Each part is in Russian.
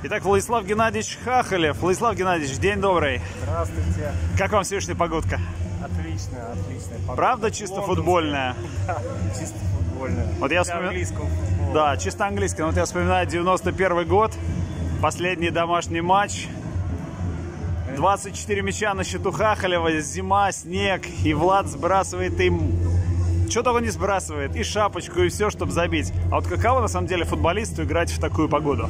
Итак, Владислав Геннадьевич Хахалев. Владислав Геннадьевич, день добрый. Здравствуйте. Как вам сегодняшняя погодка? Отлично, отличная погода. Правда, чисто футбольная? Да, чисто футбольная. Вот я английского футбола. Да, чисто английская. Вот я вспоминаю 91 год, последний домашний матч. 24 мяча на счету Хахалева, зима, снег, и Влад сбрасывает им, что только не сбрасывает, и шапочку, и все, чтобы забить. А вот каково на самом деле футболисту играть в такую погоду?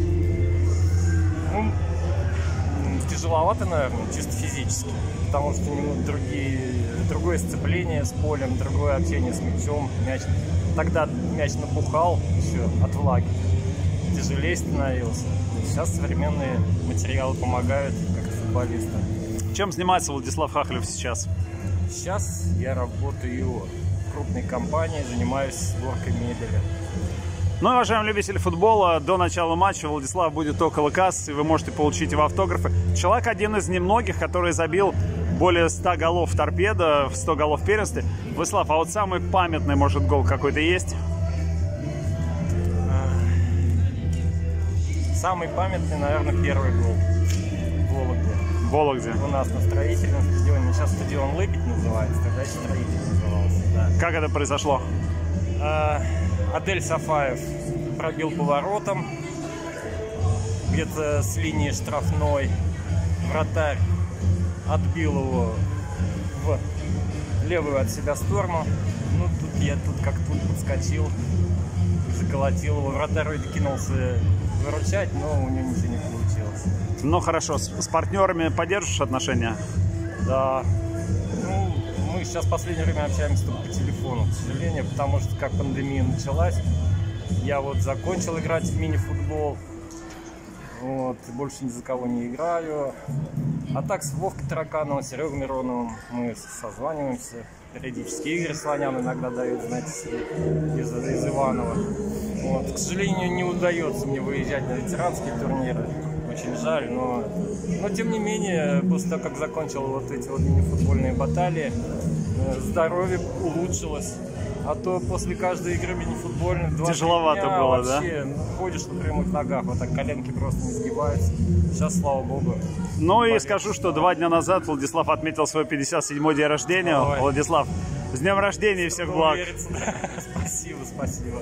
Ну, тяжеловато, наверное, чисто физически, потому что другое сцепление с полем, другое общение с мячом. Тогда мяч набухал еще от влаги, тяжелее становился. Сейчас современные материалы помогают как-то футболистам. Чем занимается Владислав Хахалев сейчас? Сейчас я работаю в крупной компании, занимаюсь сборкой мебели. Ну и, уважаемые любители футбола, до начала матча Владислав будет около кассы, и вы можете получить его автографы. Человек один из немногих, который забил более 100 голов в торпедо, в 100 голов в первенстве. Владислав, а вот самый памятный, может, гол какой-то есть? Самый памятный, наверное, первый гол в Вологде. В Вологде. У нас на строительном стадионе. Сейчас стадион Лыбедь называется, тогда строитель назывался. Да. Как это произошло? Адель Сафаев пробил поворотом, где-то с линии штрафной. Вратарь отбил его в левую от себя сторону. Ну, я как тут подскочил, заколотил его. Вратарь кинулся выручать, но у него ничего не получилось. Ну хорошо, с партнерами поддержишь отношения? Да. Ну, мы сейчас в последнее время общаемся только по телефону, к сожалению, потому что как пандемия началась, я вот закончил играть в мини-футбол, вот, больше ни за кого не играю. А так с Вовкой Таракановым, Серегой Мироновым мы созваниваемся, периодически Игорь Слонян иногда дает, знаете, из Иванова. Вот. К сожалению, не удается мне выезжать на ветеранские турниры. Очень жаль, но тем не менее, после того, как закончил вот эти вот мини-футбольные баталии, здоровье улучшилось. А то после каждой игры мини-футбольной тяжеловато было, вообще, да? Ходишь на прямых ногах, вот так коленки просто не сгибаются. Сейчас, слава богу. Ну и скажу, что 2 дня назад Владислав отметил свой 57-й день рождения. Ой. Владислав, с днем рождения и всех благ! Спасибо, спасибо.